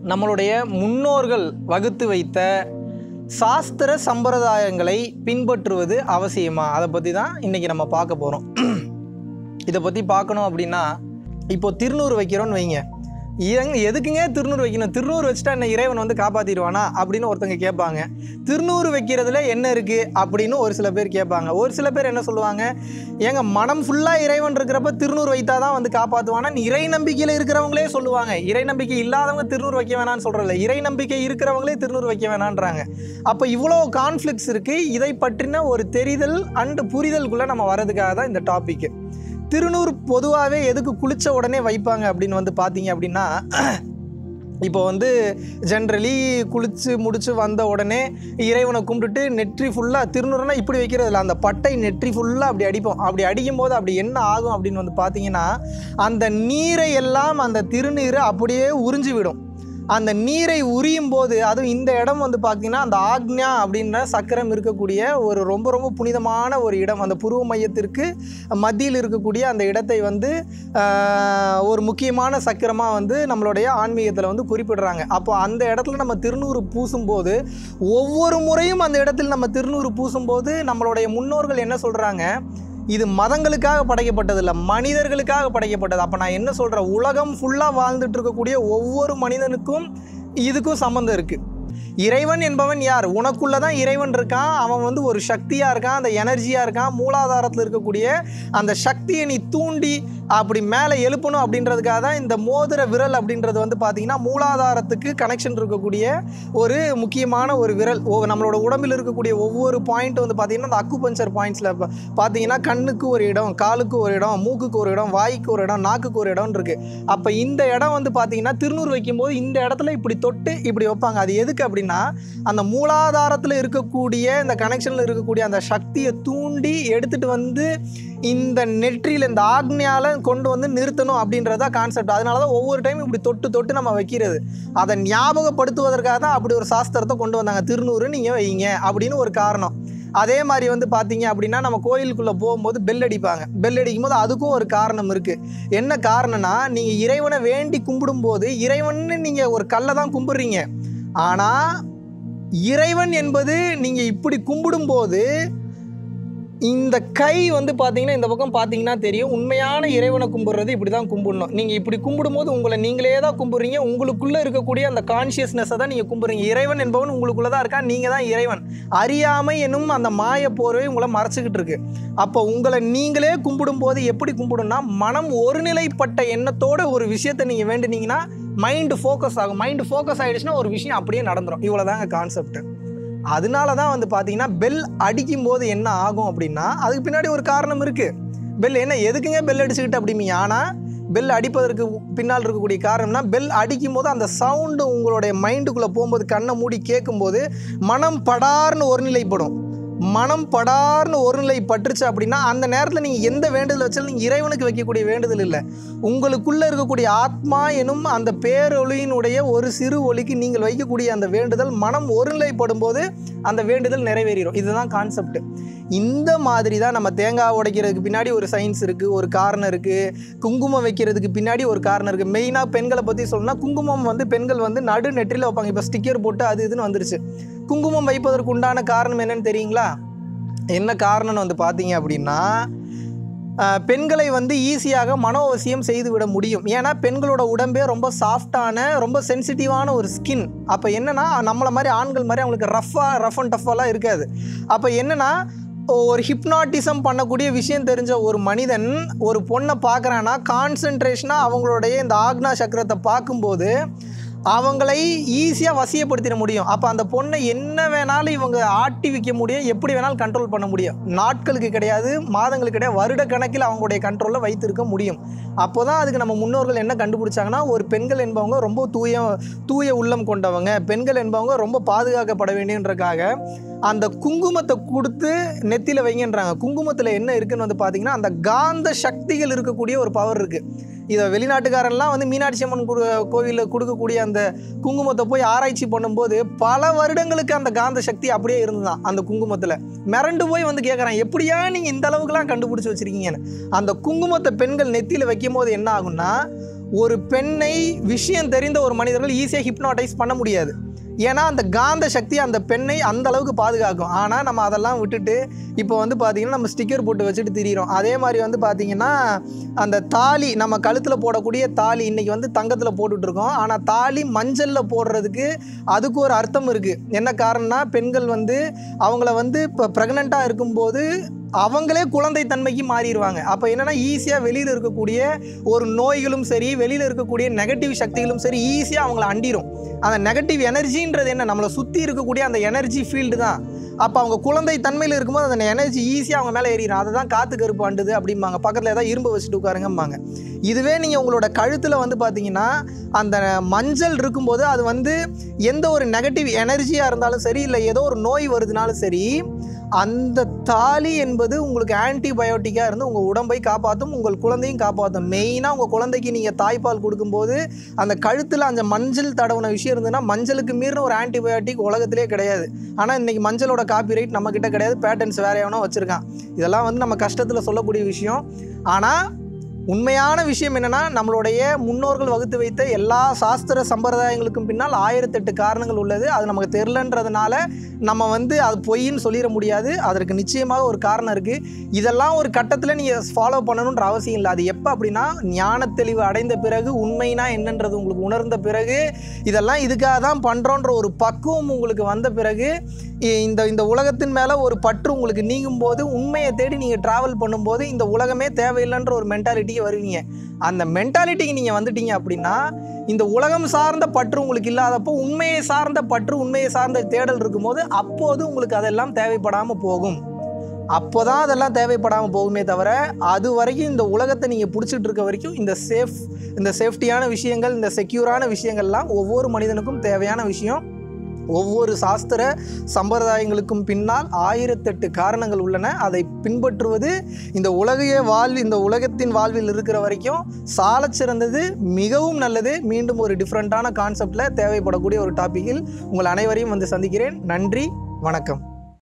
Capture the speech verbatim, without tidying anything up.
நம்மளுடைய முன்னோர்கள் வகுத்து வைத்த சாஸ்திர சம்பிரதாயங்களை பின்பற்றுவது அவசியமா? அதை பற்றி தான் இன்றைக்கி நம்ம பார்க்க போகிறோம். இதை பற்றி பார்க்கணும் அப்படின்னா, இப்போ திருநூறு வைக்கிறோன்னு வைங்க, எங்க எதுக்குங்க திருநூறு வைக்கணும்? திருநூறு வச்சுட்டா என்ன இறைவன் வந்து காப்பாற்றிடுவானா அப்படின்னு ஒருத்தங்க கேட்பாங்க. திருநூறு வைக்கிறதுல என்ன இருக்குது அப்படின்னு ஒரு சில பேர் கேட்பாங்க. ஒரு சில பேர் என்ன சொல்லுவாங்க, ஏங்க மனம் ஃபுல்லாக இறைவன் இருக்கிறப்ப திருநூறு வைத்தா தான் வந்து காப்பாற்றுவானா இறை நம்பிக்கையில் இருக்கிறவங்களே சொல்லுவாங்க. இறை நம்பிக்கை இல்லாதவங்க திருநூறு வைக்க வேணான்னு சொல்கிறதில்ல, இறை நம்பிக்கை இருக்கிறவங்களே திருநூறு வைக்க வேணான்றாங்க. அப்போ இவ்வளோ கான்ஃப்ளிக்ட்ஸ் இருக்குது. இதை பற்றின ஒரு தெரிதல் அண்டு புரிதலுக்குள்ளே நம்ம வர்றதுக்காக தான் இந்த டாப்பிக்கு. திருநூறு பொதுவாகவே எதுக்கு குளித்த உடனே வைப்பாங்க அப்படின்னு வந்து பார்த்தீங்க அப்படின்னா, இப்போ வந்து ஜென்ரலி குளித்து முடித்து வந்த உடனே இறைவனை கும்பிட்டுட்டு நெற்றி ஃபுல்லாக திருநூறுனா இப்படி வைக்கிறதில்ல, அந்த பட்டை நெற்றி ஃபுல்லாக அப்படி அடிப்போம். அப்படி அடிக்கும்போது அப்படி என்ன ஆகும் அப்படின்னு வந்து பார்த்தீங்கன்னா, அந்த நீரை எல்லாம் அந்த திருநீரை அப்படியே உறிஞ்சி விடும். அந்த நீரை உரியும் போது, அதுவும் இந்த இடம் வந்து பார்த்திங்கன்னா அந்த ஆக்ஞா அப்படின்ற சக்கரம் இருக்கக்கூடிய ஒரு ரொம்ப ரொம்ப புனிதமான ஒரு இடம். அந்த புருவ மையத்திற்கு மத்தியில் இருக்கக்கூடிய அந்த இடத்தை வந்து ஒரு முக்கியமான சக்கரமாக வந்து நம்மளுடைய ஆன்மீகத்தில் வந்து குறிப்பிடுறாங்க. அப்போ அந்த இடத்துல நம்ம திருநூறு பூசும்போது, ஒவ்வொரு முறையும் அந்த இடத்தில் நம்ம திருநூறு பூசும்போது நம்மளுடைய முன்னோர்கள் என்ன சொல்கிறாங்க, இது மதங்களுக்காக படைக்கப்பட்டதில்லை, மனிதர்களுக்காக படைக்கப்பட்டது. அப்போ நான் என்ன சொல்கிறேன், உலகம் ஃபுல்லாக வாழ்ந்துட்டு இருக்கக்கூடிய ஒவ்வொரு மனிதனுக்கும் இதுக்கும் சம்மந்தம் இருக்குது. இறைவன் என்பவன் யார்? உனக்குள்ளே தான் இறைவன் இருக்கான். அவன் வந்து ஒரு சக்தியாக இருக்கான், அந்த எனர்ஜியாக இருக்கான். மூலாதாரத்தில் இருக்கக்கூடிய அந்த சக்தியை நீ தூண்டி அப்படி மேலே எழுப்பணும் அப்படின்றதுக்காக தான் இந்த மோதிர விரல் அப்படின்றது வந்து பார்த்திங்கன்னா மூலாதாரத்துக்கு கனெக்ஷன் இருக்கக்கூடிய ஒரு முக்கியமான ஒரு விரல். ஓ நம்மளோட உடம்பில் இருக்கக்கூடிய ஒவ்வொரு பாயிண்ட்டும் வந்து பார்த்திங்கன்னா அந்த அக்குபஞ்சர் பாயிண்ட்ஸில் பார்த்தீங்கன்னா கண்ணுக்கு ஒரு இடம், காலுக்கு ஒரு இடம், மூக்குக்கு ஒரு இடம், வாய்க்கு ஒரு இடம், நாக்குக்கு ஒரு இடம் இருக்குது. அப்போ இந்த இடம் வந்து பார்த்திங்கன்னா திருநூறு வைக்கும்போது இந்த இடத்துல இப்படி தொட்டு இப்படி வைப்பாங்க. அது எதுக்கு அப்படின்னா, அந்த மூலாதாரத்தில் இருக்கக்கூடிய இந்த கனெக்ஷனில் இருக்கக்கூடிய அந்த சக்தியை தூண்டி எடுத்துகிட்டு வந்து இந்த நெற்றியில் இந்த ஆக்ஞால கொண்டு வந்து நிறுத்தணும் அப்படின்றதா கான்செப்ட். அதனால தான் ஒவ்வொரு டைம் இப்படி தொட்டு தொட்டு நம்ம வைக்கிறது. அதை ஞாபகப்படுத்துவதற்காக தான் அப்படி ஒரு சாஸ்திரத்தை கொண்டு வந்தாங்க. திருநூறு நீங்கள் வைங்க அப்படின்னு ஒரு காரணம். அதே மாதிரி வந்து பார்த்தீங்க அப்படின்னா, நம்ம கோயிலுக்குள்ளே போகும்போது பெல் அடிப்பாங்க. பெல் அடிக்கும் போது அதுக்கும் ஒரு காரணம் இருக்குது. என்ன காரணம்னா, நீங்கள் இறைவனை வேண்டி கும்பிடும்போது, இறைவன் நீங்கள் ஒரு கல்லை தான் கும்பிட்றீங்க. ஆனால் இறைவன் என்பது நீங்கள் இப்படி கும்பிடும்போது இந்த கை வந்து பார்த்தீங்கன்னா இந்த பக்கம் பார்த்தீங்கன்னா தெரியும், உண்மையான இறைவனை கும்பிட்றது இப்படி தான் கும்பிடணும். நீங்கள் இப்படி கும்பிடும்போது உங்களை நீங்களே தான் கும்பிட்றீங்க. உங்களுக்குள்ளே இருக்கக்கூடிய அந்த கான்ஷியஸ்னஸை தான் நீங்கள் கும்பிட்றீங்க. இறைவன் என்பவன் உங்களுக்குள்ளே தான் இருக்கா, நீங்கள் தான் இறைவன். அறியாமை என்னும் அந்த மாய போர்வை உங்களை மறைச்சிக்கிட்டு இருக்கு. அப்போ உங்களை நீங்களே கும்பிடும்போது எப்படி கும்பிடணும்னா, மனம் ஒருநிலைப்பட்ட எண்ணத்தோட ஒரு விஷயத்தை நீங்கள் வேண்டுனீங்கன்னா மைண்டு ஃபோக்கஸ் ஆகும். மைண்டு ஃபோக்கஸ் ஆகிடுச்சுன்னா ஒரு விஷயம் அப்படியே நடந்துடும். இவ்வளோதாங்க கான்செப்ட். அதனால தான் வந்து பார்த்தீங்கன்னா பெல் அடிக்கும் போது என்ன ஆகும் அப்படின்னா, அதுக்கு பின்னாடி ஒரு காரணம் இருக்குது. பெல் என்ன எதுக்குங்க பெல் அடிச்சுக்கிட்டு அப்படிங்க. ஆனால் பெல் அடிப்பதற்கு பின்னால் இருக்கக்கூடிய காரணம்னா, பெல் அடிக்கும் போது அந்த சவுண்டு உங்களுடைய மைண்டுக்குள்ளே போகும்போது, கண்ணை மூடி கேட்கும்போது மனம் படார்னு ஒருநிலைப்படும். மனம் படார்னு ஒருநிலை பட்டுருச்சு அப்படின்னா, அந்த நேரத்தில் நீங்கள் எந்த வேண்டுதல் வச்சாலும் நீங்கள் இறைவனுக்கு வைக்கக்கூடிய வேண்டுதல் இல்லை, உங்களுக்குள்ளே இருக்கக்கூடிய ஆத்மா எனும் அந்த பேரொளியினுடைய ஒரு சிறு ஒளிக்கு நீங்கள் வைக்கக்கூடிய அந்த வேண்டுதல் மனம் ஒருநிலைப்படும் போது அந்த வேண்டுதல் நிறைவேறிடும். இதுதான் கான்செப்ட். இந்த மாதிரி தான் நம்ம தேங்காய் உடைக்கிறதுக்கு பின்னாடி ஒரு சயின்ஸ் இருக்குது, ஒரு காரணம் இருக்குது. குங்குமம் வைக்கிறதுக்கு பின்னாடி ஒரு காரணம் இருக்குது. மெயினாக பெண்களை பற்றி சொல்லணும்னா, குங்குமம் வந்து பெண்கள் வந்து நடு நெற்றியில் வைப்பாங்க. இப்போ ஸ்டிக்கர் போட்டு அது இதுன்னு வந்துருச்சு. குங்குமம் வைப்பதற்கு உண்டான காரணம் என்னன்னு தெரியுங்களா? என்ன காரணம்னு வந்து பார்த்தீங்க அப்படின்னா, பெண்களை வந்து ஈஸியாக மனோவசியம் செய்து விட முடியும். ஏன்னா பெண்களோட உடம்பே ரொம்ப சாஃப்டான, ரொம்ப சென்சிட்டிவான ஒரு ஸ்கின். அப்போ என்னென்னா, நம்மளை மாதிரி ஆண்கள் மாதிரி அவங்களுக்கு ரஃப்பாக ரஃப் அண்ட் டஃப்பாலாம் இருக்காது. அப்போ என்னென்னா, ஒரு ஹிப்னாட்டிசம் பண்ணக்கூடிய விஷயம் தெரிஞ்ச ஒரு மனிதன் ஒரு பொண்ணை பார்க்குறான்னா, கான்சன்ட்ரேஷனாக அவங்களுடைய இந்த ஆக்னா சக்கரத்தை பார்க்கும்போது அவங்களை ஈஸியாக வசியப்படுத்திட முடியும். அப்போ அந்த பொண்ணை என்ன வேணாலும் இவங்க ஆட்டி வைக்க முடியும், எப்படி வேணாலும் கண்ட்ரோல் பண்ண முடியும். நாட்களுக்கு கிடையாது, மாதங்களுக்கு கிடையாது, வருட கணக்கில் அவங்களுடைய கண்ட்ரோலில் வைத்திருக்க முடியும். அப்போ தான் அதுக்கு நம்ம முன்னோர்கள் என்ன கண்டுபிடிச்சாங்கன்னா, ஒரு பெண்கள் என்பவங்க ரொம்ப தூய தூய உள்ளம் கொண்டவங்க, பெண்கள் என்பவங்க ரொம்ப பாதுகாக்கப்பட வேண்டியன்றக்காக அந்த குங்குமத்தை கொடுத்து நெத்தியில் வைங்கன்றாங்க. குங்குமத்தில் என்ன இருக்குன்னு வந்து பார்த்தீங்கன்னா, அந்த காந்த சக்திகள் இருக்கக்கூடிய ஒரு பவர் இருக்குது. இதை வெளிநாட்டுக்காரெல்லாம் வந்து மீனாட்சி அம்மன் கோவிலில் கொடுக்கக்கூடிய அந்த குங்குமத்தை போய் ஆராய்ச்சி பண்ணும்போது பல வருடங்களுக்கு அந்த காந்த சக்தி அப்படியே இருந்துதான் அந்த குங்குமத்தில். மிரண்டு போய் வந்து கேட்குறான், எப்படியா நீங்கள் இந்த அளவுக்குலாம் கண்டுபிடிச்சி வச்சுருக்கீங்கன்னு. அந்த குங்குமத்தை பெண்கள் நெத்தியில் வைக்கும் போது என்ன ஆகும்னா, ஒரு பெண்ணை விஷயம் தெரிந்த ஒரு மனிதர்கள் ஈஸியாக ஹிப்னாட்டைஸ் பண்ண முடியாது. ஏன்னா அந்த காந்த சக்தி அந்த பெண்ணை அந்த அளவுக்கு பாதுகாக்கும். ஆனால் நம்ம அதெல்லாம் விட்டுட்டு இப்போ வந்து பார்த்திங்கன்னா நம்ம ஸ்டிக்கர் போட்டு வச்சுட்டு திரியிறோம். அதே மாதிரி வந்து பார்த்திங்கன்னா அந்த தாலி, நம்ம கழுத்தில் போடக்கூடிய தாலி இன்றைக்கி வந்து தங்கத்தில் போட்டுட்ருக்கோம். ஆனால் தாலி மஞ்சளில் போடுறதுக்கு அதுக்கு ஒரு அர்த்தம் இருக்குது. என்ன காரணம்னா, பெண்கள் வந்து அவங்கள வந்து இப்போ ப்ரெக்னெண்ட்டாக இருக்கும்போது அவங்களே குழந்தை தன்மைக்கு மாறிடுவாங்க. அப்போ என்னென்னா ஈஸியாக வெளியில் இருக்கக்கூடிய ஒரு நோய்களும் சரி, வெளியில் இருக்கக்கூடிய நெகட்டிவ் சக்திகளும் சரி ஈஸியாக அவங்கள அண்டிரும். அந்த நெகட்டிவ் எனர்ஜின்றது என்ன, நம்மளை சுற்றி இருக்கக்கூடிய அந்த எனர்ஜி ஃபீல்டு தான். அப்போ அவங்க குழந்தை தன்மையில் இருக்கும்போது அந்த எனர்ஜி ஈஸியாக அவங்க மேலே ஏறிடும். அதை தான் காற்று கருப்பு அண்டுது அப்படிம்பாங்க. பக்கத்தில் ஏதாவது இரும்பு வச்சுட்டு உட்காருங்கம்பாங்க. இதுவே நீங்கள் உங்களோட கழுத்தில் வந்து பார்த்தீங்கன்னா அந்த மஞ்சள் இருக்கும்போது அது வந்து எந்த ஒரு நெகட்டிவ் எனர்ஜியாக இருந்தாலும் சரி, இல்லை ஏதோ ஒரு நோய் வருதுனாலும் சரி, அந்த தாலி என்பது உங்களுக்கு ஆன்டிபயோட்டிக்காக இருந்து உங்கள் உடம்பை காப்பாற்றும், உங்கள் குழந்தையும் காப்பாற்றும். மெயினாக உங்கள் குழந்தைக்கு நீங்கள் தாய்ப்பால் கொடுக்கும்போது அந்த கழுத்தில் அந்த மஞ்சள் தடவுன விஷயம் இருந்ததுன்னா, மஞ்சளுக்கு மீறின ஒரு ஆன்டிபயோட்டிக் உலகத்திலே கிடையாது. ஆனால் இன்றைக்கி மஞ்சளோட காப்பிரைட் நம்மக்கிட்ட கிடையாது, பேட்டன்ஸ் வேறு எவனோ வச்சுருக்கான். இதெல்லாம் வந்து நம்ம கஷ்டத்தில் சொல்லக்கூடிய விஷயம். ஆனால் உண்மையான விஷயம் என்னென்னா, நம்மளுடைய முன்னோர்கள் வகுத்து வைத்த எல்லா சாஸ்திர சம்பிரதாயங்களுக்கும் பின்னால் ஆயிரத்தெட்டு காரணங்கள் உள்ளது. அது நமக்கு தெரிலன்றதுனால நம்ம வந்து அது பொய்ன்னு சொல்லிட முடியாது. அதற்கு நிச்சயமாக ஒரு காரணம் இருக்குது. இதெல்லாம் ஒரு கட்டத்தில் நீங்கள் ஃபாலோ பண்ணணுன்ற அவசியம் இல்லை. அது எப்போ அப்படின்னா, ஞான தெளிவு அடைந்த பிறகு, உண்மைனா என்னன்றது உங்களுக்கு உணர்ந்த பிறகு, இதெல்லாம் இதுக்காக தான் பண்ணுறோன்ற ஒரு பக்குவம் உங்களுக்கு வந்த பிறகு, இந்த இந்த உலகத்தின் மேலே ஒரு பற்று உங்களுக்கு நீங்கும் போது, உண்மையை தேடி நீங்கள் ட்ராவல் பண்ணும்போது இந்த உலகமே தேவையில்லைன்ற ஒரு மென்டாலிட்டிக்கு வருவீங்க. அந்த மென்டாலிட்டிக்கு நீங்கள் வந்துட்டீங்க அப்படின்னா, இந்த உலகம் சார்ந்த பற்று உங்களுக்கு இல்லாதப்போ உண்மையை சார்ந்த பற்று, உண்மையை சார்ந்த தேடல் இருக்கும்போது அப்போது உங்களுக்கு அதெல்லாம் தேவைப்படாமல் போகும். அப்போ தான் அதெல்லாம் தேவைப்படாமல் போகுமே தவிர, அது வரைக்கும் இந்த உலகத்தை நீங்கள் பிடிச்சிட்டு இருக்க வரைக்கும் இந்த சேஃப் இந்த சேஃப்டியான விஷயங்கள், இந்த செக்யூரான விஷயங்கள்லாம் ஒவ்வொரு மனிதனுக்கும் தேவையான விஷயம். ஒவ்வொரு சாஸ்திர சம்பிரதாயங்களுக்கும் பின்னால் ஆயிரத்தெட்டு காரணங்கள் உள்ளன. அதை பின்பற்றுவது இந்த உலகைய வாழ்வு இந்த உலகத்தின் வாழ்வில் இருக்கிற வரைக்கும் சாலச் சிறந்தது, மிகவும் நல்லது. மீண்டும் ஒரு டிஃப்ரெண்ட்டான கான்செப்டில் தேவைப்படக்கூடிய ஒரு டாப்பிக்கில் உங்கள் அனைவரையும் வந்து சந்திக்கிறேன். நன்றி, வணக்கம்.